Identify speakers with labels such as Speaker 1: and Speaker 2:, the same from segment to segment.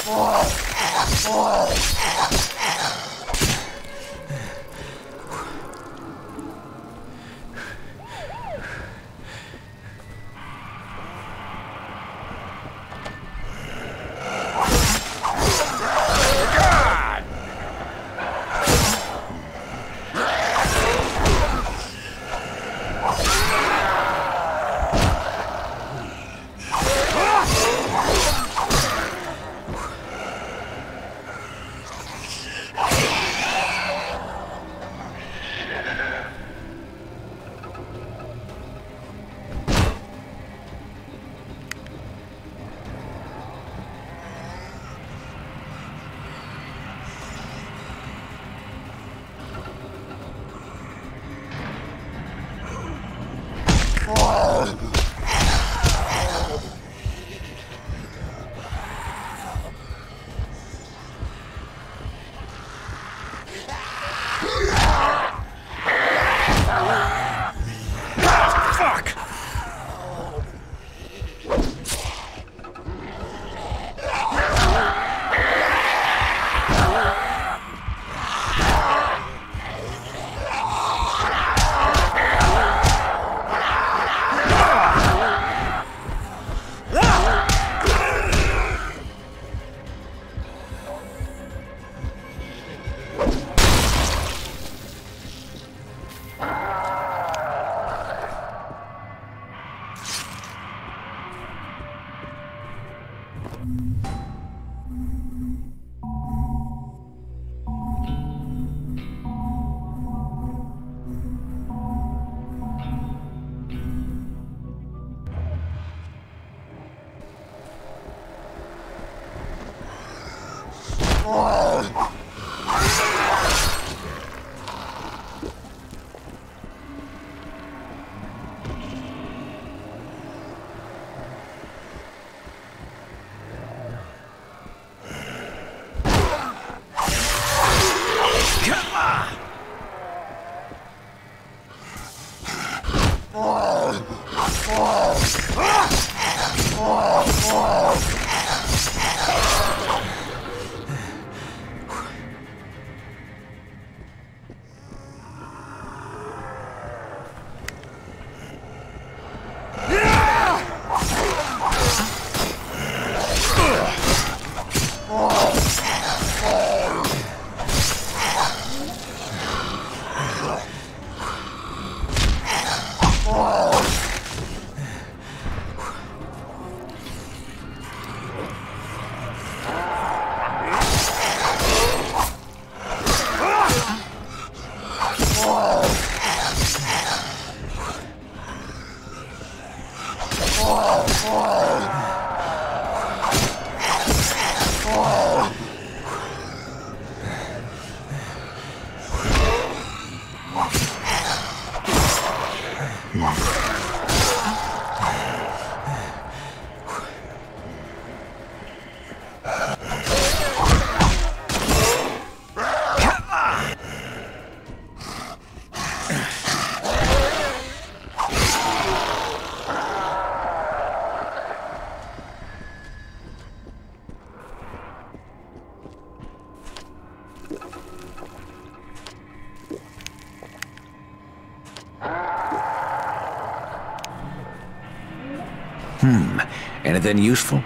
Speaker 1: Anything useful?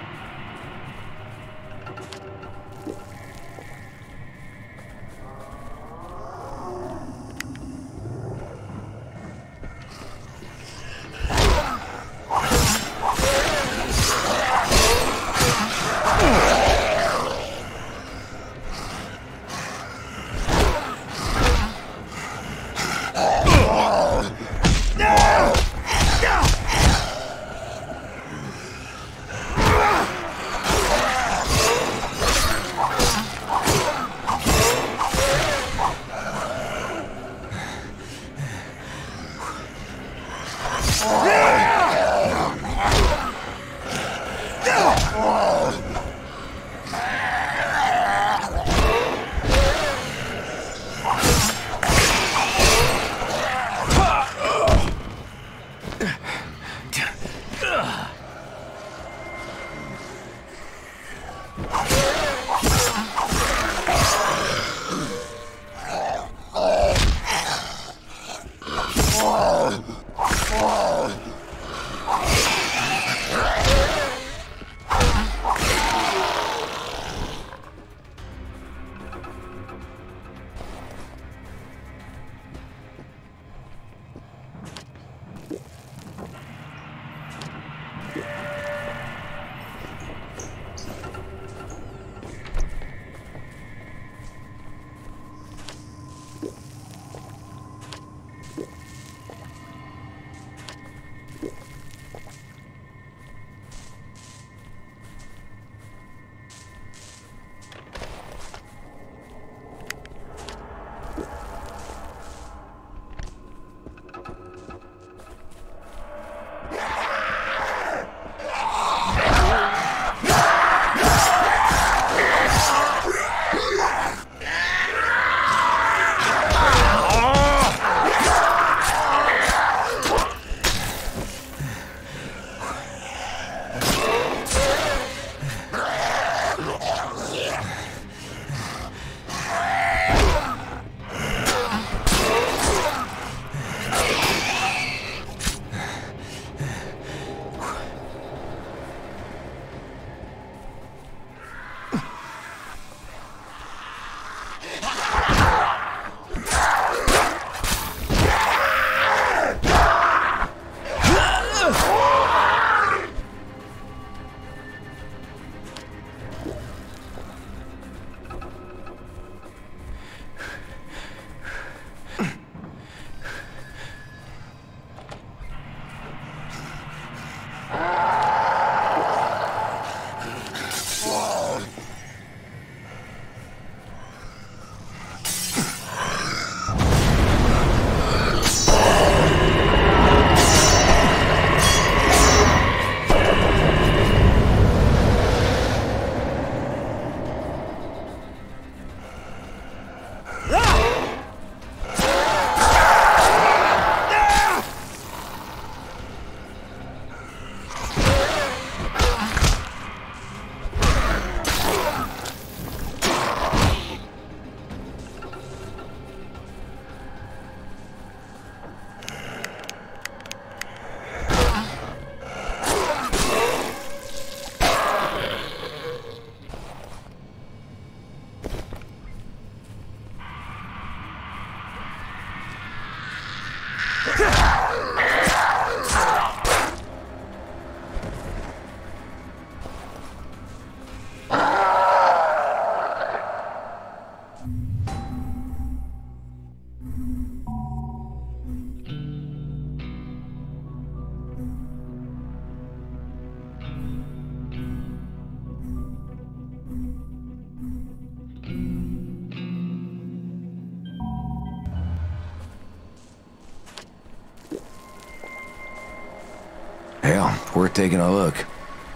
Speaker 1: Worth taking a look.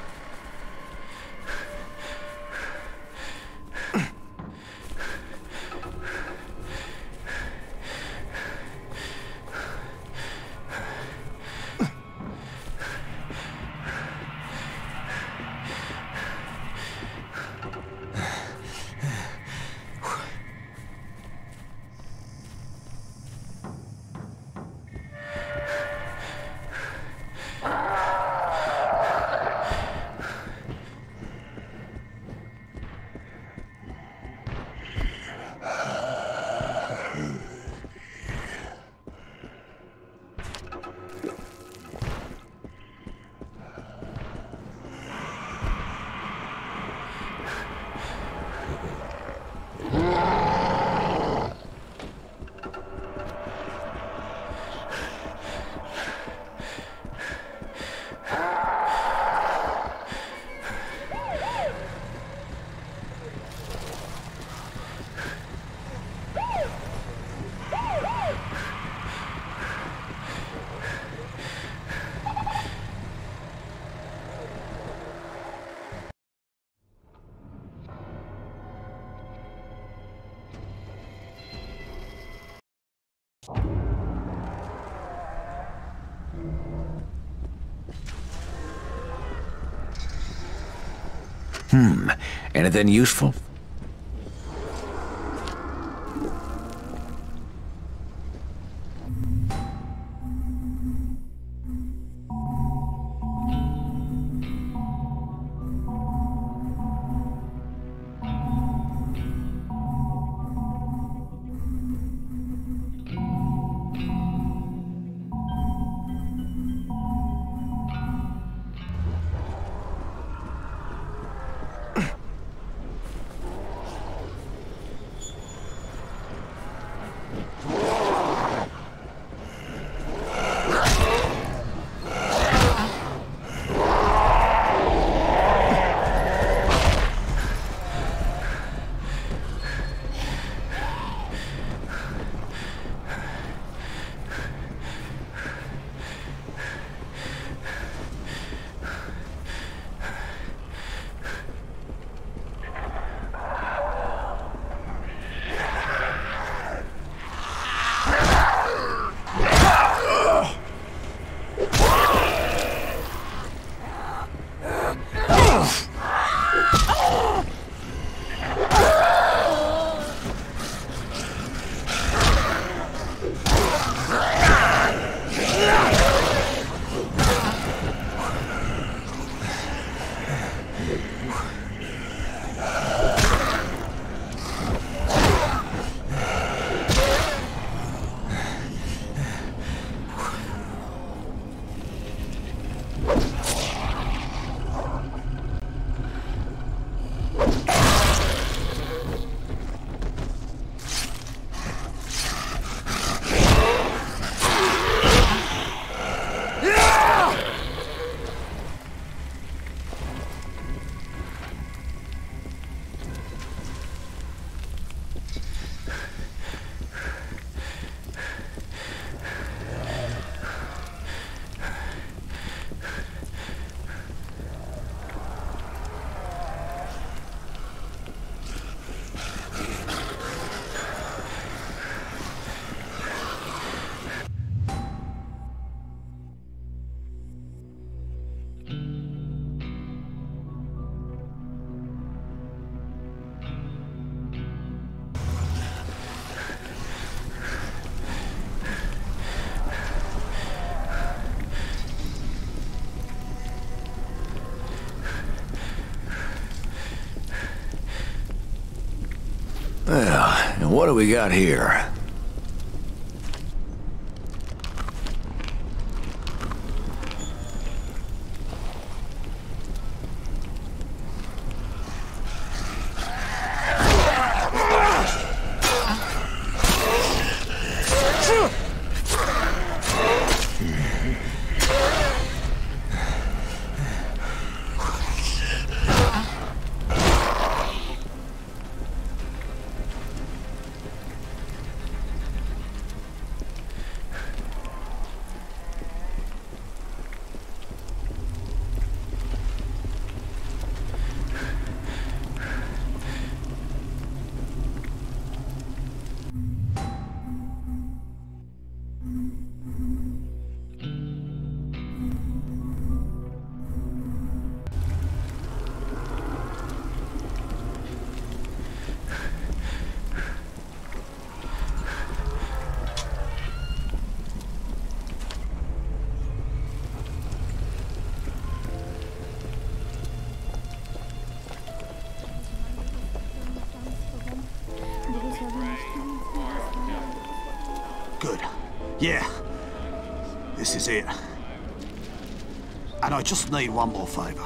Speaker 1: Anything useful? Well, and what do we got here?
Speaker 2: Good. Yeah. This is it. And I just need one more favor.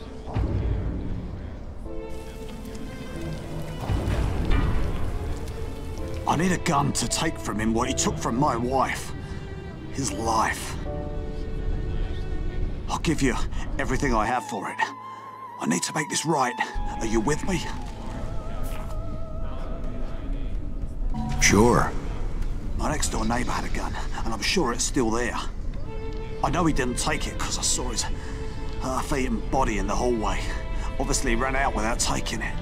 Speaker 2: I need a gun to take from him what he took from my wife. His life. I'll give you everything I have for it. I need to make this right. Are you with me?
Speaker 1: Sure.
Speaker 2: My next-door neighbor had a gun, and I'm sure it's still there. I know he didn't take it because I saw his half-eaten body in the hallway. Obviously he ran out without taking it.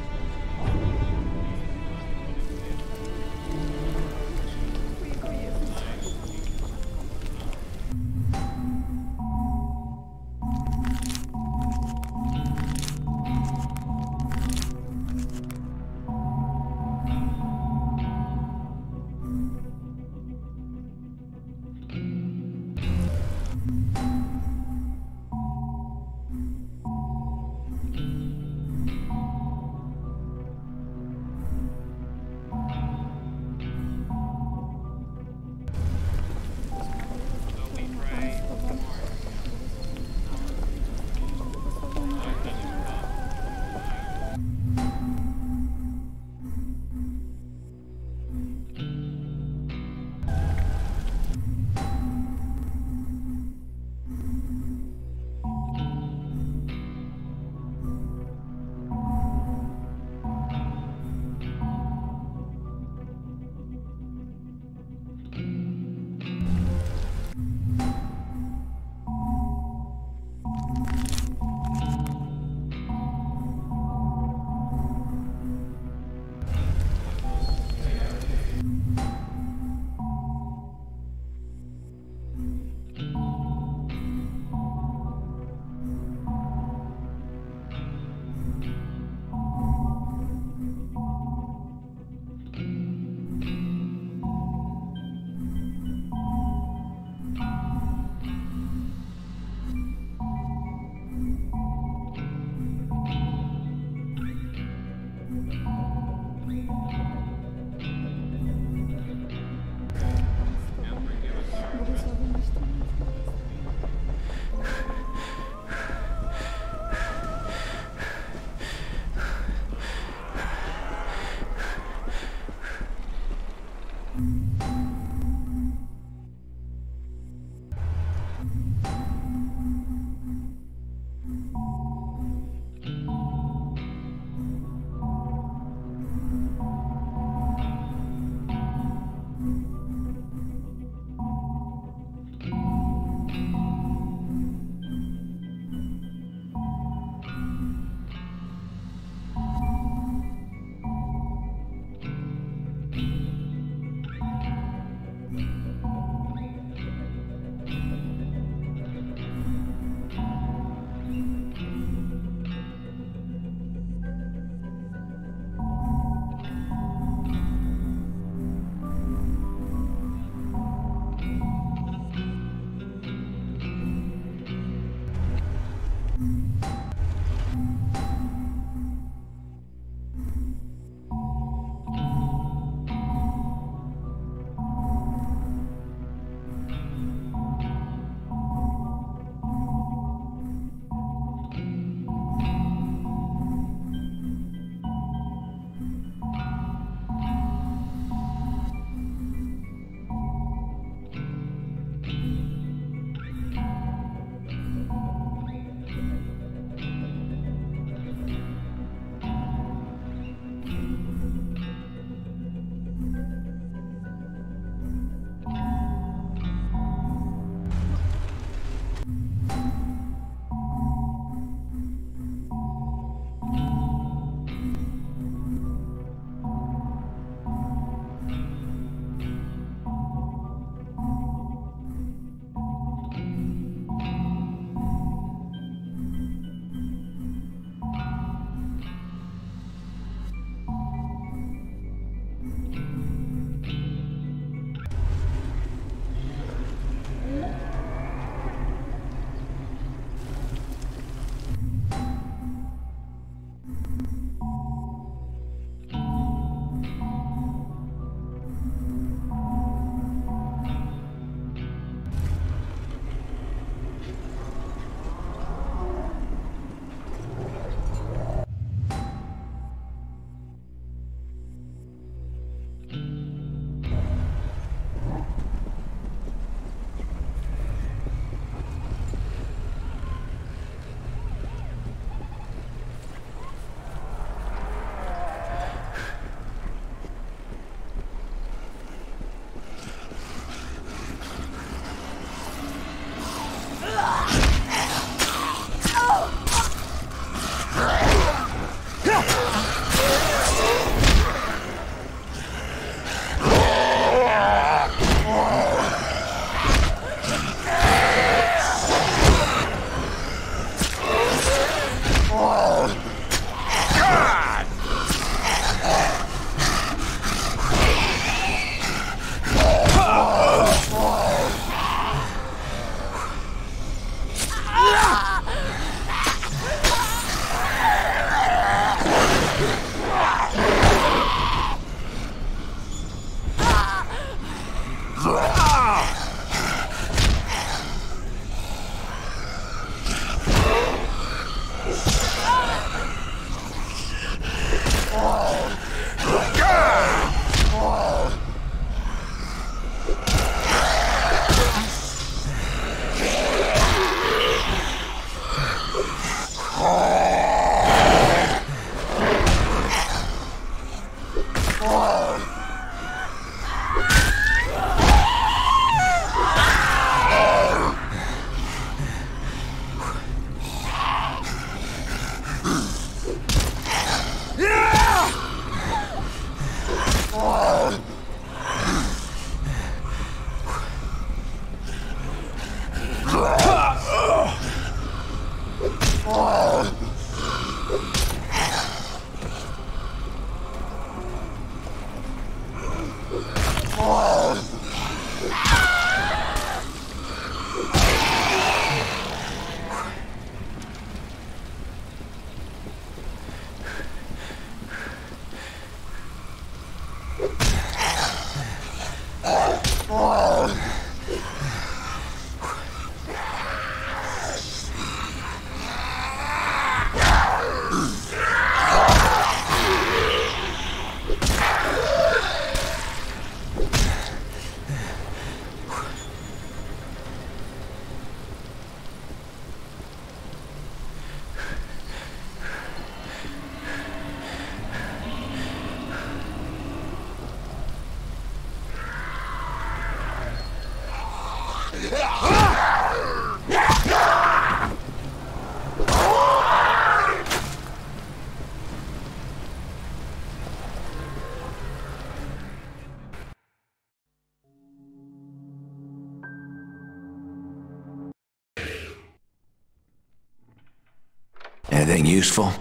Speaker 1: Anything useful?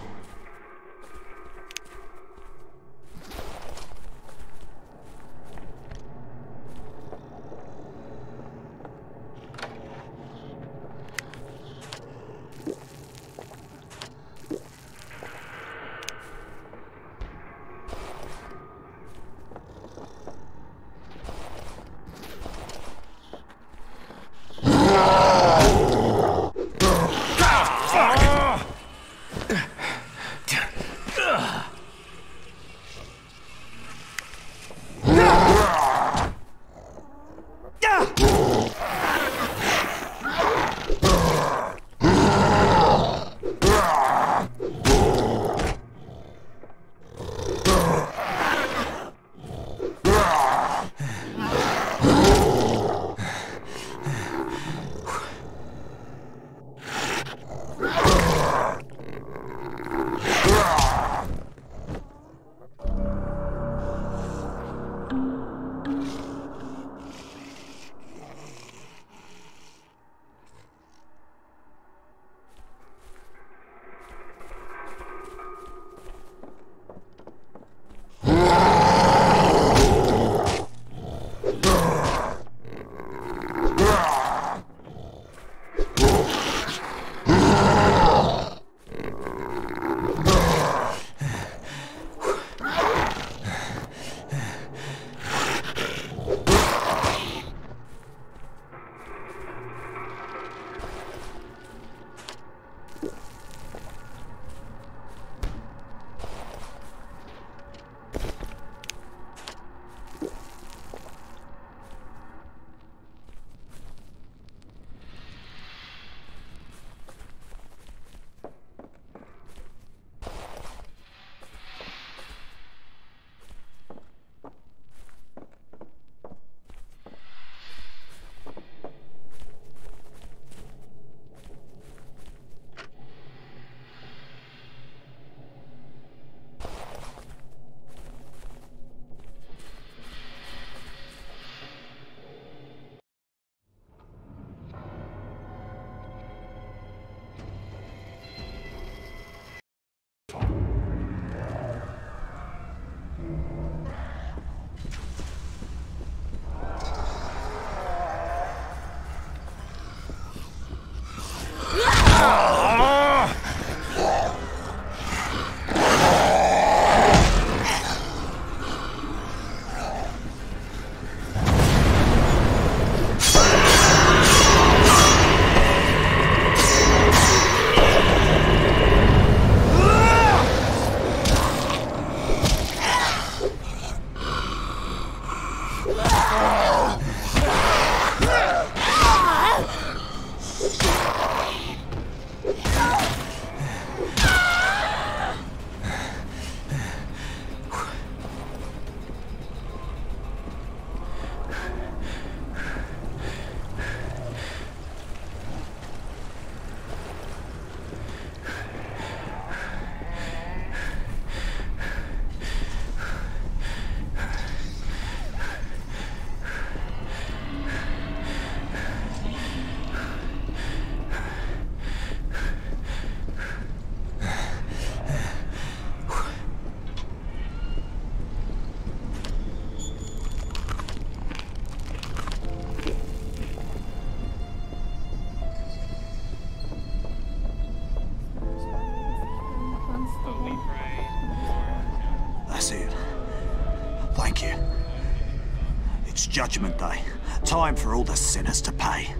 Speaker 2: Judgment Day. Time for all the sinners to pay.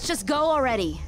Speaker 3: Let's just go already.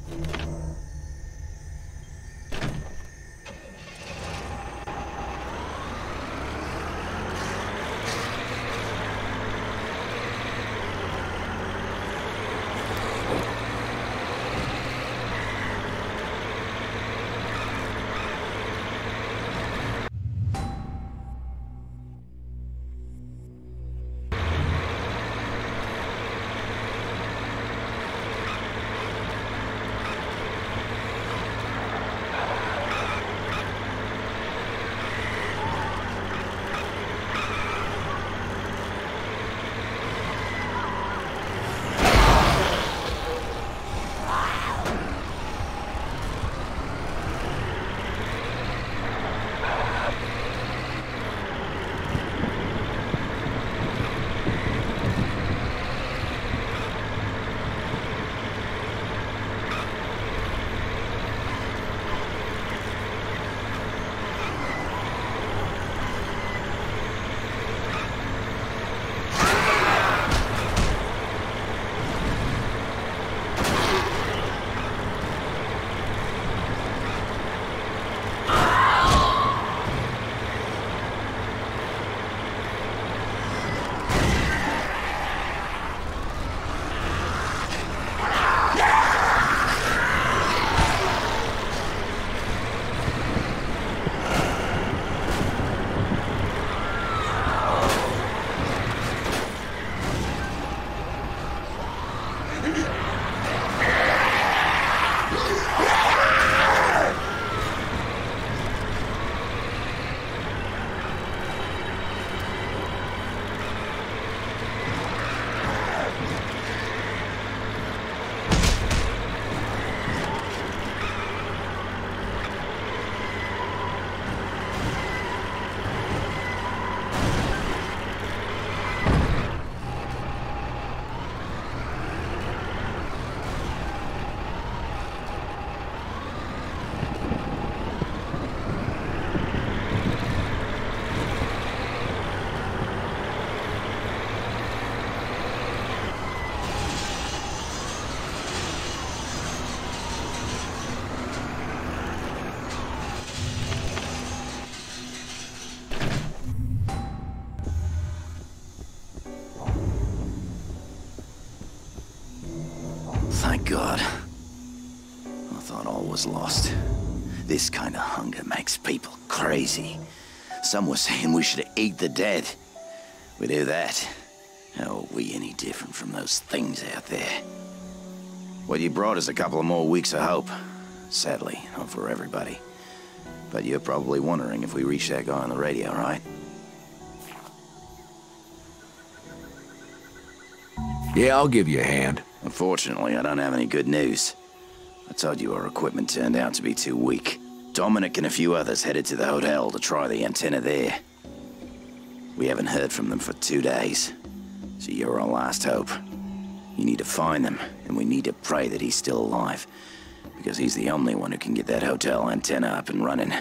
Speaker 1: Thank God. I thought all was lost. This kind of hunger makes people crazy. Some were saying we should eat the dead. We do that. How are we any different from those things out there? What you brought is a couple of more weeks of hope. Sadly, not for everybody. But you're probably wondering if we reached that guy on the radio, right?
Speaker 4: Yeah, I'll give you a hand.
Speaker 1: Unfortunately, I don't have any good news. I told you our equipment turned out to be too weak. Dominic and a few others headed to the hotel to try the antenna there. We haven't heard from them for 2 days. So you're our last hope. You need to find them, and we need to pray that he's still alive. Because he's the only one who can get that hotel antenna up and running.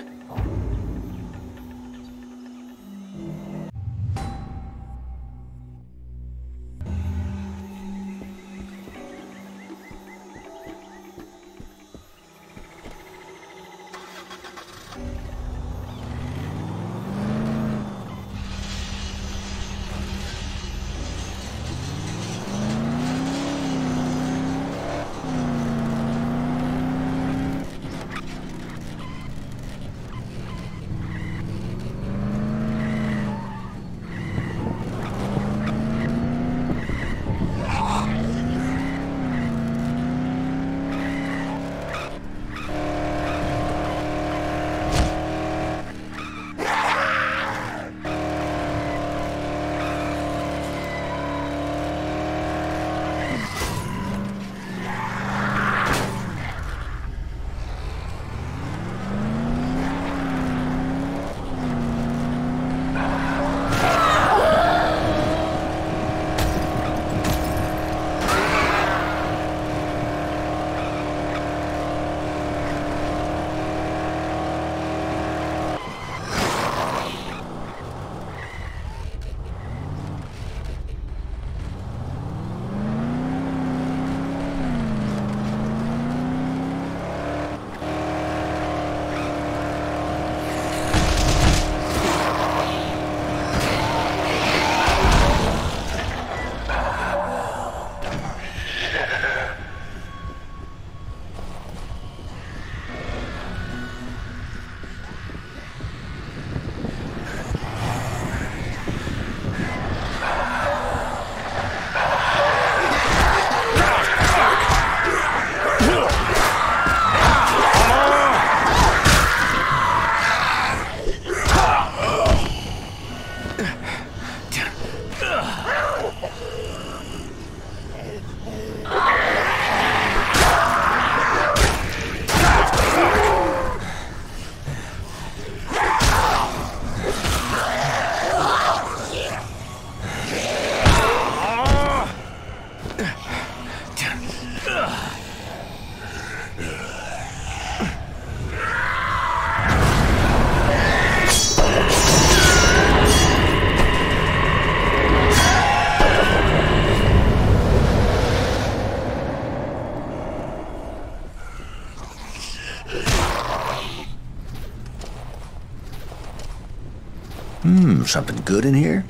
Speaker 1: Something good in here?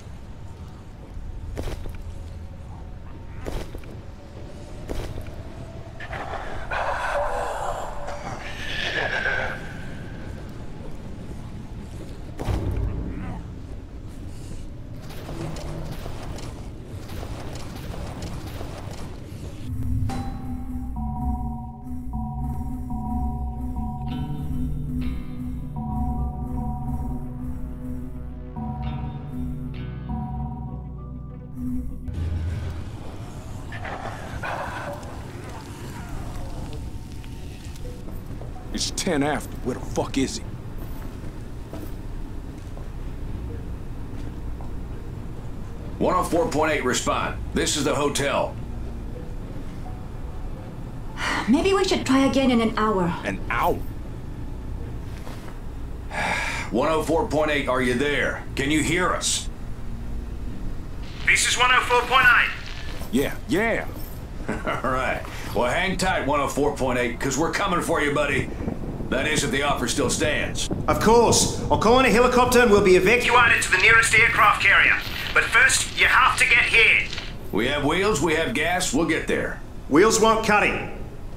Speaker 4: It's 10 after. Where the fuck is he?
Speaker 3: .8 respond. This is the hotel.
Speaker 5: Maybe we should try again in an hour.
Speaker 4: An hour?
Speaker 3: 104.8, are you there? Can you hear us?
Speaker 6: This is 104.8.
Speaker 4: Yeah.
Speaker 3: All right. Well, hang tight, 104.8, because we're coming for you, buddy. That is, if the offer still stands.
Speaker 6: Of course. I'll call in a helicopter and we'll be evacuated to the nearest aircraft carrier. But first, you have to get here.
Speaker 3: We have wheels, we have gas, we'll get there.
Speaker 6: Wheels won't cut him.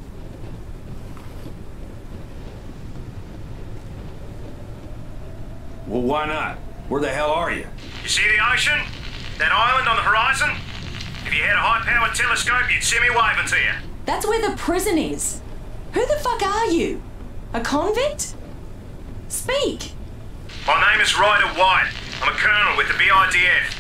Speaker 3: Well, why not? Where the hell are you?
Speaker 6: You see the ocean? That island on the horizon? If you had a high-powered telescope, you'd see me waving to you.
Speaker 7: That's where the prison is. Who the fuck are you? A convict? Speak.
Speaker 6: My name is Ryder White. I'm a colonel with the BIDF.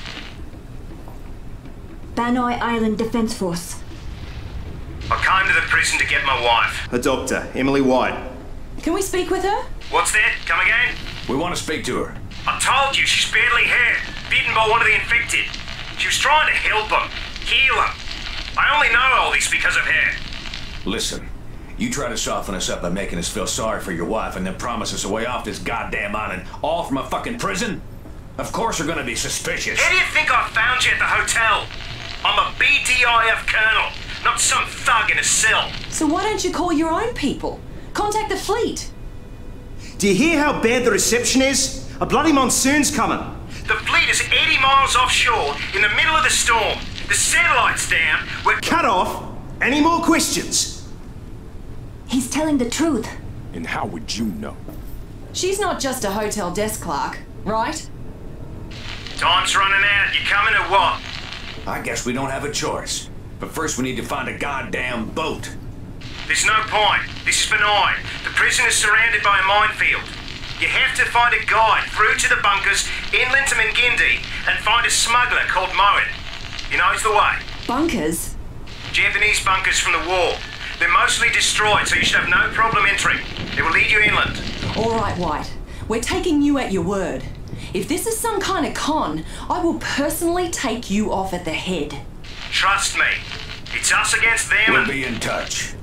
Speaker 5: Banoi Island Defense Force.
Speaker 6: I came to the prison to get my wife. A doctor, Emily White.
Speaker 7: Can we speak with her?
Speaker 6: What's that? Come again?
Speaker 3: We want to speak to her.
Speaker 6: I told you she's badly hurt, bitten by one of the infected. She was trying to help him, heal him. I only know all this because of her.
Speaker 3: Listen, you try to soften us up by making us feel sorry for your wife and then promise us a way off this goddamn island, all from a fucking prison? Of course we're gonna be suspicious.
Speaker 6: How do you think I found you at the hotel? I'm a BDIF colonel, not some thug in a cell.
Speaker 7: So why don't you call your own people? Contact the fleet.
Speaker 6: Do you hear how bad the reception is? A bloody monsoon's coming. The fleet is 80 miles offshore in the middle of the storm. The satellite's down. We're cut off. Any more questions?
Speaker 5: He's telling the truth.
Speaker 4: And how would you know?
Speaker 7: She's not just a hotel desk clerk, right?
Speaker 6: Time's running out. You coming or what?
Speaker 3: I guess we don't have a choice. But first we need to find a goddamn boat.
Speaker 6: There's no point. This is benign. The prison is surrounded by a minefield. You have to find a guide through to the bunkers inland to Mingindi and find a smuggler called Moen. He knows the way.
Speaker 7: Bunkers?
Speaker 6: Japanese bunkers from the war. They're mostly destroyed, so you should have no problem entering. They will lead you inland.
Speaker 7: All right, White. We're taking you at your word. If this is some kind of con, I will personally take you off at the head.
Speaker 6: Trust me. It's us against them.
Speaker 3: We'll be in touch.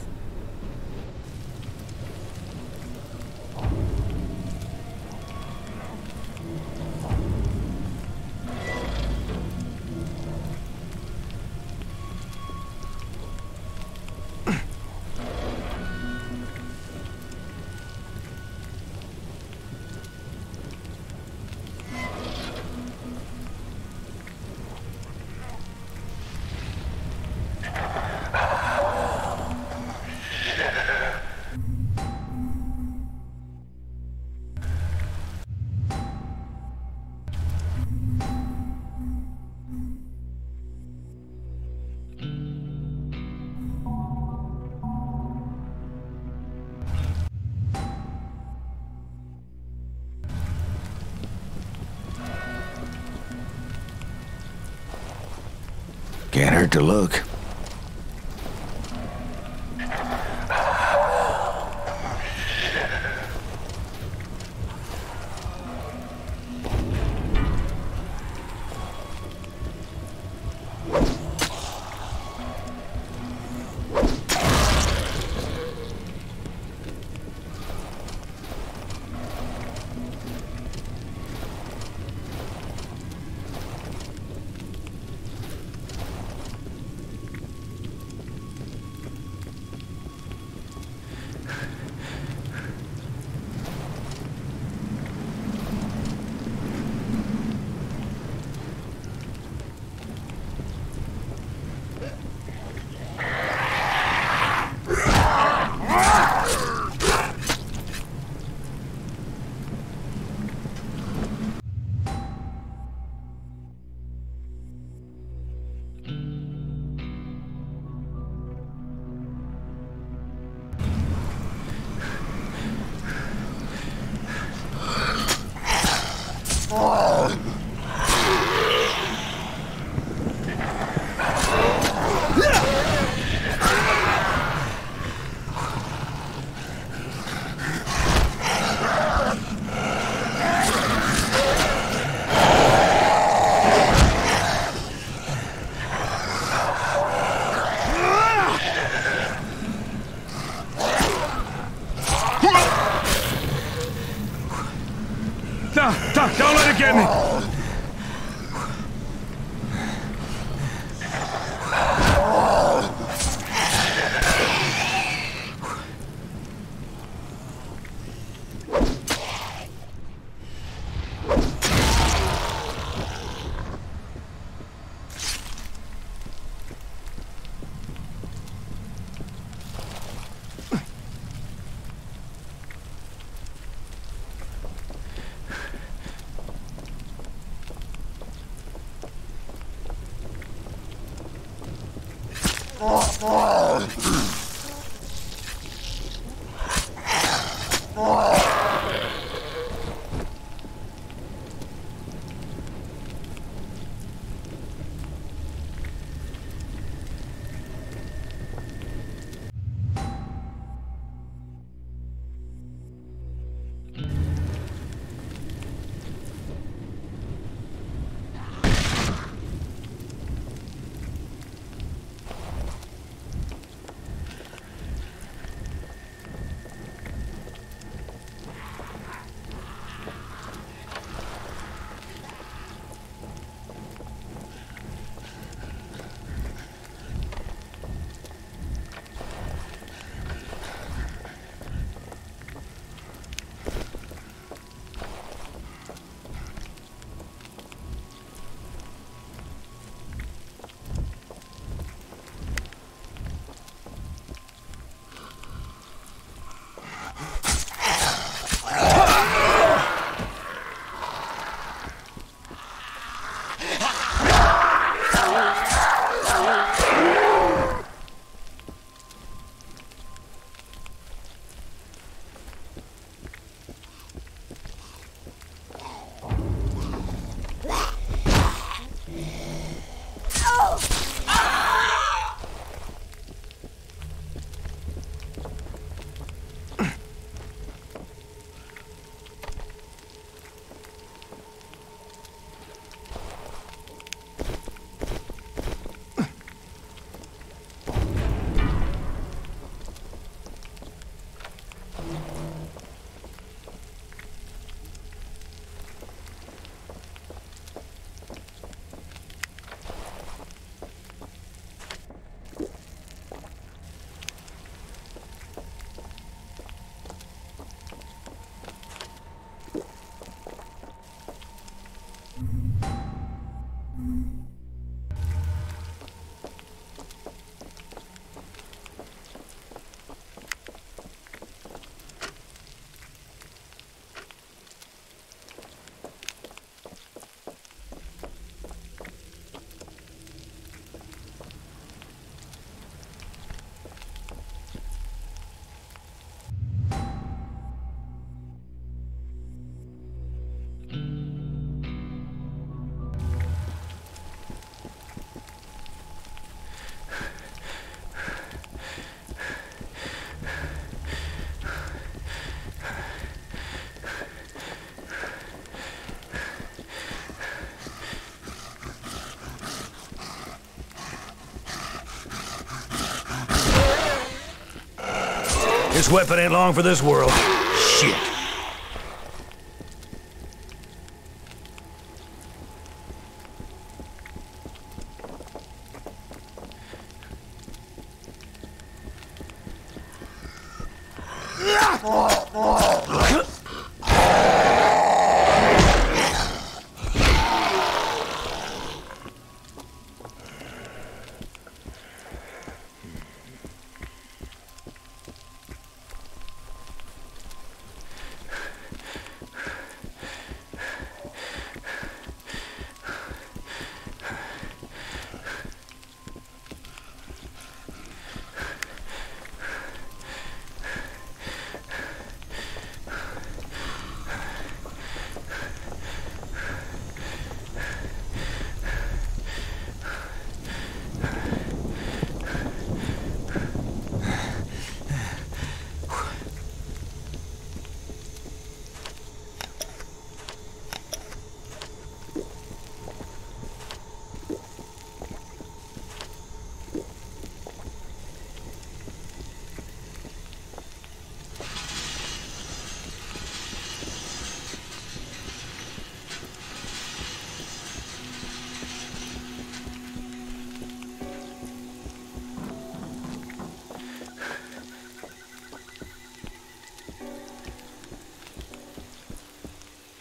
Speaker 1: Can't hurt to look.
Speaker 4: damn it!
Speaker 3: This weapon ain't long for this world. Shit.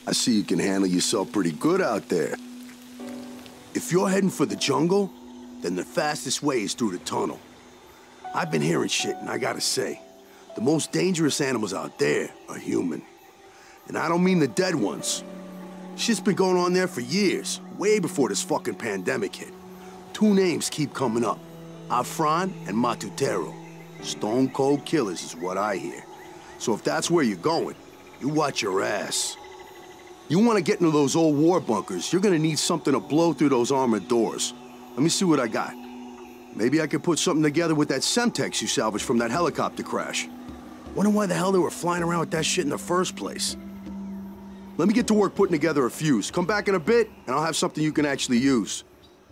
Speaker 8: I see you can handle yourself pretty good out there. If you're heading for the jungle, then the fastest way is through the tunnel. I've been hearing shit, and I gotta say, the most dangerous animals out there are human. And I don't mean the dead ones. Shit's been going on there for years, way before this fucking pandemic hit. Two names keep coming up, Afran and Matutero. Stone cold killers is what I hear. So if that's where you're going, you watch your ass. You want to get into those old war bunkers, you're gonna need something to blow through those armored doors. Let me see what I got. Maybe I could put something together with that Semtex you salvaged from that helicopter crash. Wonder why the hell they were flying around with that shit in the first place. Let me get to work putting together a fuse. Come back in a bit, and I'll have something you can actually use.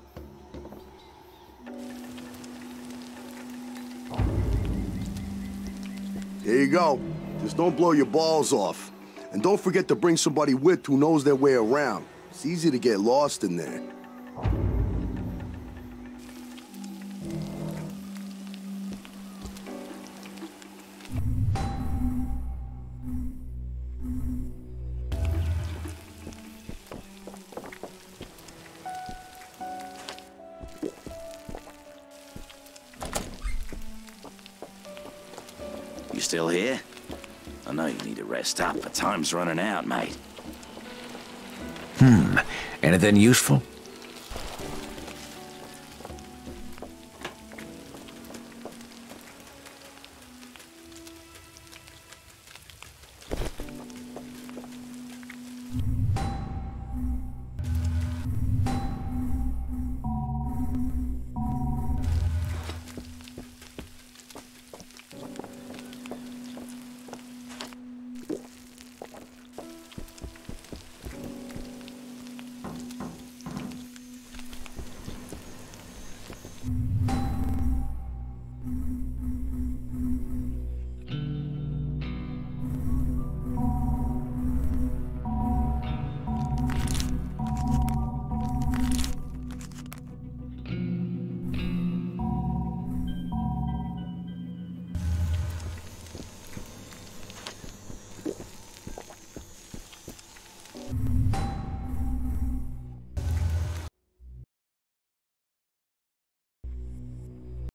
Speaker 8: Here you go. Just don't blow your balls off. And don't forget to bring somebody with who knows their way around. It's easy to get lost in there.
Speaker 1: You still here? I know you need to rest up, but time's running out, mate.
Speaker 3: Anything useful?